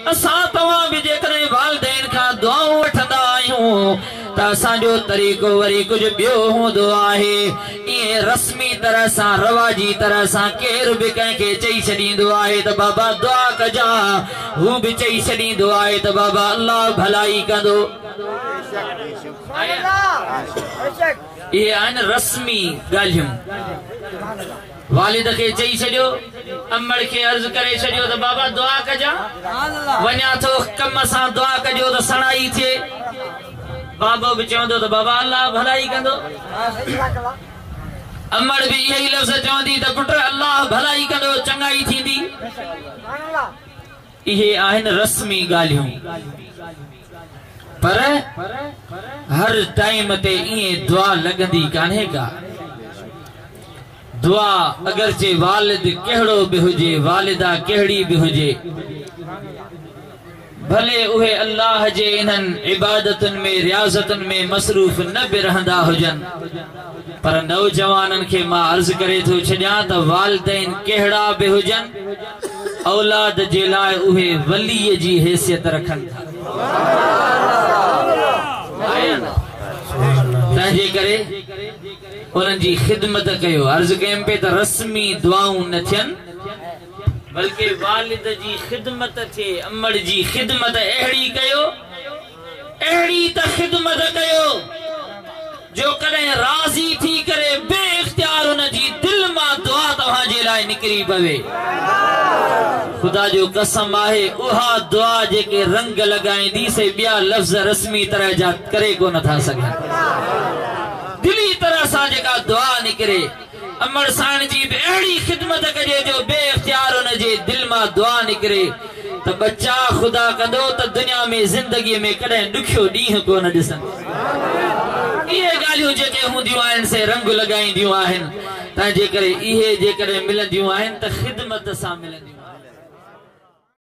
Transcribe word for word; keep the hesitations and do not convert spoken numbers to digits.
असां तव्हां बि जेकॾहिं वालिदैन खां दुआऊं वठंदा आहियूं त असांजो तरीक़ो वरी कुझु ॿियो हूंदो आहे। ईअं रस्मी तरह सां रवाजी तरह सां केरु बि कंहिंखे चई छॾींदो आहे त बाबा दुआ कजा, हू बि चई छॾींदो आहे त बाबा अल्लाह भलाई कंदो। इहे आहिनि रस्मी ॻाल्हियूं। वालिद खे चई छॾियो, अमड़ खे अर्ज़ करे छॾियो त बाबा दुआ कजा, वञा थो कम सां दुआ कजो त सणाई थिए। बाबो भी चवंदो त बाबा अल्लाह भलाई कंदो। अमड़ भी यही लफ्ज़ चवंदी त पुट अल्लाह भलाई कंदो, चंगाई थींदी। इहे आहिनि रस्मी ॻाल्हियूं। पर हर टाइम ते ईअं दुआ लॻंदी कान्हे का। दुआ अगरचे वालिद कहिड़ो बि हुजे, वालिदा कहिड़ी बि हुजे, भले उहे अल्लाह जे इन्हनि इबादतुनि में रियाज़तुनि में मसरूफ़ न बि रहंदा हुजनि, पर नौजवाननि खे मां अर्ज़ करे थो छॾियां त वालिदैन कहिड़ा बि हुजनि, औलाद जे लाइ उहे वलीअ जी हैसियत रखनि था। तंहिंजे करे उन्हनि जी ख़िदमत कयो। अर्ज़ कयमि पे त रस्मी दुआऊं न थियनि, बल्कि वालिद जी ख़िदमत थे, अमड़ जी ख़िदमत अहिड़ी कयो, अहिड़ी त ख़िदमत कयो जो कॾहिं राज़ी थी करे बे इख्तियार उन जी दिल मां दुआ तव्हां जे लाइ निकिरी पवे। खुदा जो कसम आहे, उहा दुआ जेके रंग लॻाईंदी से ॿिया लफ़्ज़ रस्मी तरह जा करे कोन था सघनि। दिली तरह सां जेका दुआ निकिरे, अमड़ साण जी भी अहिड़ी ख़िदमत कजे जो बे इख्तियार उन जे दिल मां दुआ निकिरे त बच्चा खुदा कंदो त दुनिया में ज़िंदगी में कॾहिं ॾुखियो ॾींहुं कोन ॾिसनि। इहे ॻाल्हियूं जेके हूंदियूं आहिनि से रंग लॻाईंदियूं आहिनि। तंहिंजे करे इहे जेकॾहिं मिलंदियूं आहिनि त ख़िदमत सां मिलंदियूं।